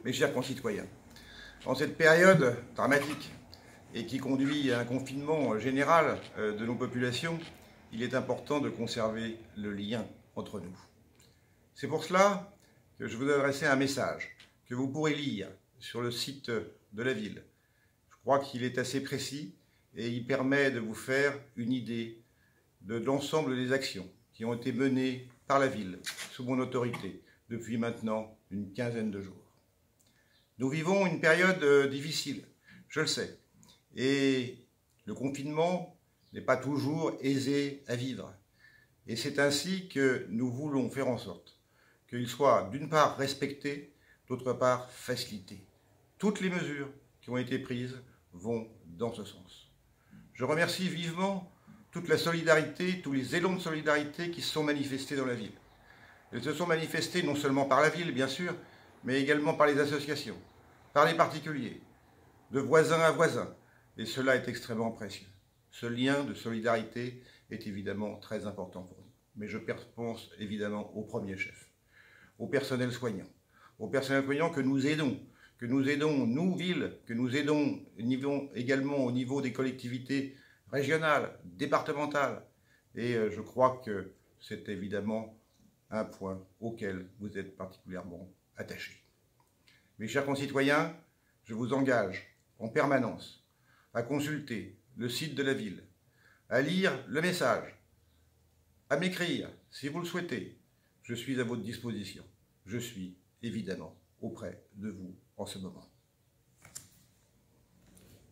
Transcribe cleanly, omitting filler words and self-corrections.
Mes chers concitoyens, en cette période dramatique et qui conduit à un confinement général de nos populations, il est important de conserver le lien entre nous. C'est pour cela que je vous adresser un message que vous pourrez lire sur le site de la ville. Je crois qu'il est assez précis et il permet de vous faire une idée de l'ensemble des actions qui ont été menées par la ville sous mon autorité depuis maintenant une quinzaine de jours. Nous vivons une période difficile, je le sais, et le confinement n'est pas toujours aisé à vivre. Et c'est ainsi que nous voulons faire en sorte qu'il soit d'une part respecté, d'autre part facilité. Toutes les mesures qui ont été prises vont dans ce sens. Je remercie vivement toute la solidarité, tous les élans de solidarité qui se sont manifestés dans la ville. Ils se sont manifestés non seulement par la ville, bien sûr, mais également par les associations, par les particuliers, de voisin à voisin. Et cela est extrêmement précieux. Ce lien de solidarité est évidemment très important pour nous. Mais je pense évidemment au premier chef, au personnel soignant que nous aidons, nous, villes, que nous aidons également au niveau des collectivités régionales, départementales. Et je crois que c'est évidemment un point auquel vous êtes particulièrement attachés. Mes chers concitoyens, je vous engage en permanence à consulter le site de la ville, à lire le message, à m'écrire si vous le souhaitez. Je suis à votre disposition. Je suis évidemment auprès de vous en ce moment.